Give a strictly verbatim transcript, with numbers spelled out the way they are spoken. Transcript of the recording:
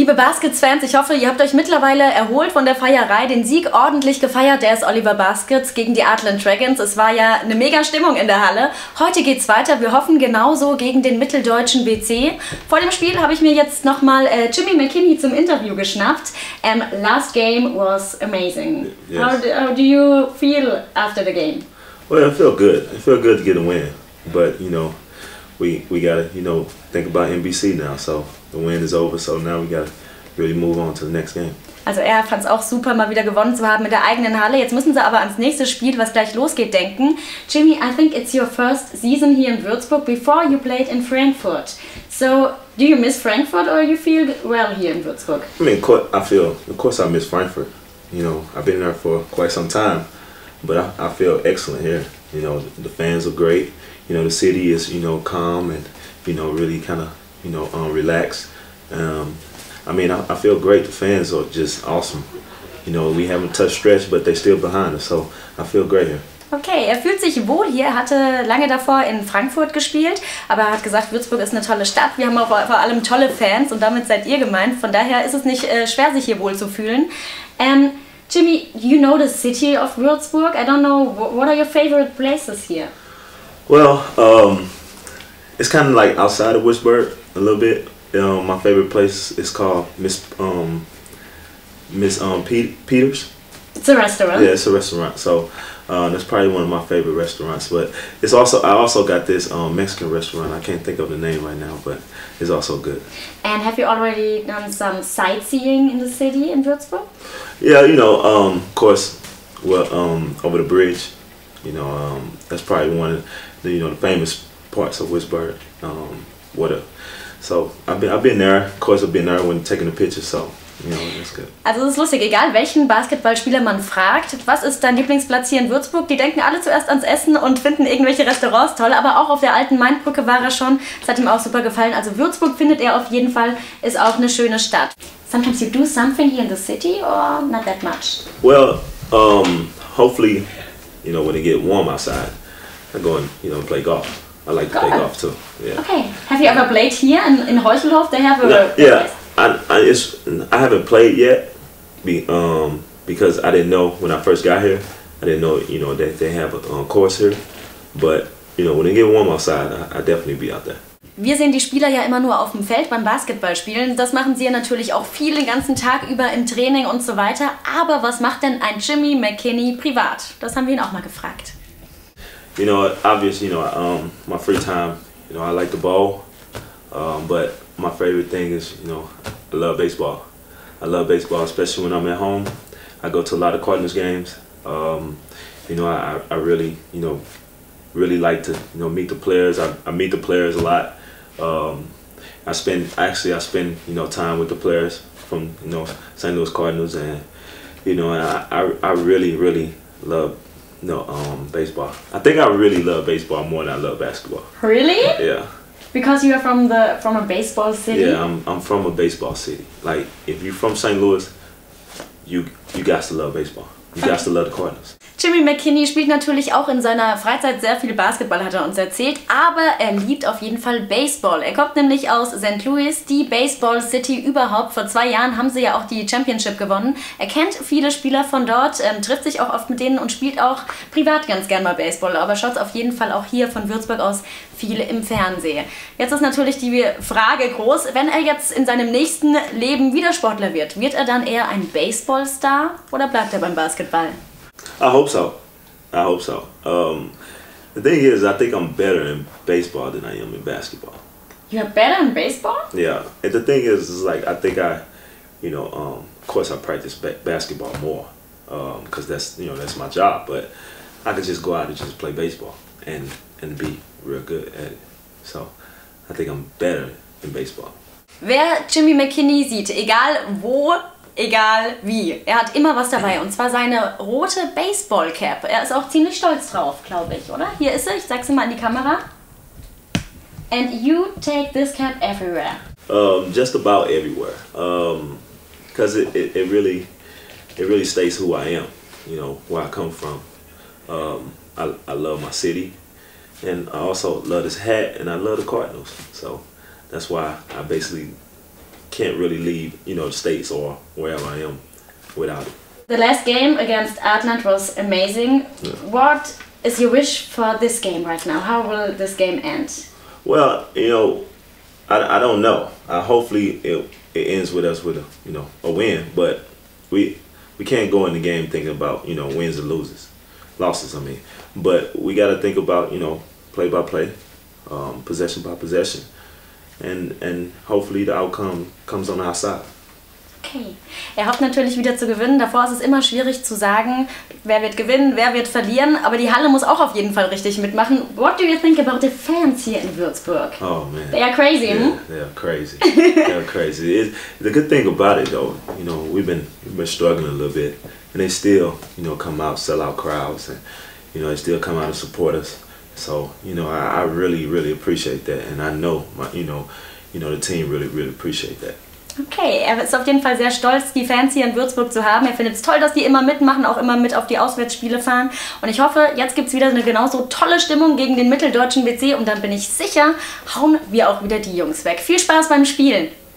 Liebe Baskets-Fans, ich hoffe, ihr habt euch mittlerweile erholt von der Feierei, den Sieg ordentlich gefeiert. Der ist Oliver Baskets gegen die Artland Dragons. Es war ja eine mega Stimmung in der Halle. Heute geht's weiter. Wir hoffen genauso gegen den mitteldeutschen B C. Vor dem Spiel habe ich mir jetzt nochmal äh, Jimmy McKinney zum Interview geschnappt. Um, last game was amazing. Yes. How, do, how do you feel after the game? Well, I feel good. It feel good to get a win, but you know, we we gotta you know think about N B C now. So the win is over. So now we gotta really move on to the next game. Also er fand es auch super, mal wieder gewonnen zu haben mit der eigenen Halle. Jetzt müssen sie aber ans nächste Spiel, was gleich losgeht, denken. Jimmy, I think it's your first season here in Würzburg before you played in Frankfurt. So, do you miss Frankfurt or you feel well here in Würzburg? I mean, of course, I feel, of course, I miss Frankfurt. You know, I've been there for quite some time, but I, I feel excellent here. You know, the fans are great. You know, the city is, you know, calm and, you know, really kind of, you know, um, relaxed. Um, I mean, I, I feel great. The fans are just awesome. You know, we haven't touched stretch, but they're still behind us, so I feel great here. Okay, er fühlt sich wohl hier. Er hatte lange davor in Frankfurt gespielt, aber er hat gesagt, Würzburg ist eine tolle Stadt. Wir haben auch vor allem tolle Fans und damit seid ihr gemeint. Von daher ist es nicht äh, schwer, sich hier wohl zu fühlen. Um, Jimmy, you know the city of Würzburg. I don't know, what are your favorite places here? Well, um, it's kind of like outside of Würzburg a little bit. Um, my favorite place is called Miss um, Miss um, Pe Peters. It's a restaurant. Yeah, it's a restaurant. So uh, that's probably one of my favorite restaurants. But it's also I also got this um, Mexican restaurant. I can't think of the name right now, but it's also good. And have you already done some sightseeing in the city in Würzburg? Yeah, you know, um, of course, well, um, over the bridge. You know, um, that's probably one of the you know the famous parts of Würzburg. Um, what a So I've been, I've been there. Of course, I've been there when taking the pictures. So you know, that's good. Also es ist lustig, egal welchen Basketballspieler man fragt, was ist dein Lieblingsplatz hier in Würzburg? Die denken alle zuerst ans Essen und finden irgendwelche Restaurants toll. Aber auch auf der alten Mainbrücke war er schon. Das hat ihm auch super gefallen. Also Würzburg findet er auf jeden Fall, ist auch eine schöne Stadt. Sometimes you do something here in the city or not that much? Well, um, hopefully, you know, when it get warm outside, I go and you know play golf. I like to play golf too. Yeah. Okay. Have you ever played here in, in Heuchelhof? They have a no, yeah. I I, it's, I haven't played yet, be, um, because I didn't know when I first got here. I didn't know you know that they have a um, course here, but you know when it get warm outside, I, I definitely be out there. Wir sehen die Spieler ja immer nur auf dem Feld beim Basketballspielen. Das machen sie ja natürlich auch viel den ganzen Tag über im Training und so weiter. Aber was macht denn ein Jimmy McKinney privat? Das haben wir ihn auch mal gefragt. You know, obviously, you know, um, my free time, you know, I like the ball, um, but my favorite thing is, you know, I love baseball. I love baseball, especially when I'm at home. I go to a lot of Cardinals games. Um, you know, I, I really, you know, really like to, you know, meet the players. I, I meet the players a lot. Um, I spend, actually, I spend, you know, time with the players from, you know, Saint Louis Cardinals, and, you know, I, I, I really, really love No, um, baseball. I think I really love baseball more than I love basketball. Really? Yeah. Because you are from the from a baseball city. Yeah, I'm I'm from a baseball city. Like if you're from Saint Louis, you you got to love baseball. You got to love the Cardinals. Jimmy McKinney spielt natürlich auch in seiner Freizeit sehr viel Basketball, hat er uns erzählt, aber er liebt auf jeden Fall Baseball. Er kommt nämlich aus Sankt Louis, die Baseball City überhaupt. Vor zwei Jahren haben sie ja auch die Championship gewonnen. Er kennt viele Spieler von dort, ähm, trifft sich auch oft mit denen und spielt auch privat ganz gern mal Baseball, aber schaut auf jeden Fall auch hier von Würzburg aus viel im Fernsehen. Jetzt ist natürlich die Frage groß, wenn er jetzt in seinem nächsten Leben wieder Sportler wird, wird er dann eher ein Baseballstar oder bleibt er beim Basketball? I hope so. I hope so. Um, the thing is, I think I'm better in baseball than I am in basketball. You're better in baseball? Yeah. And the thing is, is like I think I, you know, um, of course I practice ba basketball more because um, that's you know that's my job. But I could just go out and just play baseball and and be real good at it. So I think I'm better in baseball. Wer Jimmy McKinney sieht, egal wo, egal wie, er hat immer was dabei, und zwar seine rote Baseball-Cap. Er ist auch ziemlich stolz drauf, glaube ich, oder? Hier ist sie, ich sag's mal in die Kamera. And you take this cap everywhere. Um, just about everywhere, um, because it, it, it really it really states who I am, you know, where I come from. Um, I, I love my city, and I also love this hat, and I love the Cardinals. So that's why I basically can't really leave, you know, the States or wherever I am without it. The last game against Atlant was amazing. Yeah. What is your wish for this game right now? How will this game end? Well, you know, I, I don't know. Uh, hopefully it, it ends with us with a, you know, a win, but we we can't go in the game thinking about, you know, wins or losses, losses, I mean. But we got to think about, you know, play by play, um, possession by possession, and, and hopefully the outcome comes on our side. Okay. Er hofft natürlich wieder zu gewinnen. Davor ist es immer schwierig zu sagen, wer wird gewinnen, wer wird verlieren. Aber die Halle muss auch auf jeden Fall richtig mitmachen. What do you think about the fans here in Würzburg? Oh man, they are crazy. Yeah, hmm? they are crazy. They are crazy. It's, the good thing about it though, you know, we've been we've been struggling a little bit, and they still, you know, come out, sell out crowds, and you know, they still come out and support us. So, you know, I, I really, really appreciate that, and I know, my, you know, you know, the team really, really appreciate that. Okay, er ist auf jeden Fall sehr stolz, die Fans hier in Würzburg zu haben. Er findet es toll, dass die immer mitmachen, auch immer mit auf die Auswärtsspiele fahren. Und ich hoffe, jetzt gibt es wieder eine genauso tolle Stimmung gegen den mitteldeutschen W C und dann bin ich sicher, hauen wir auch wieder die Jungs weg. Viel Spaß beim Spielen!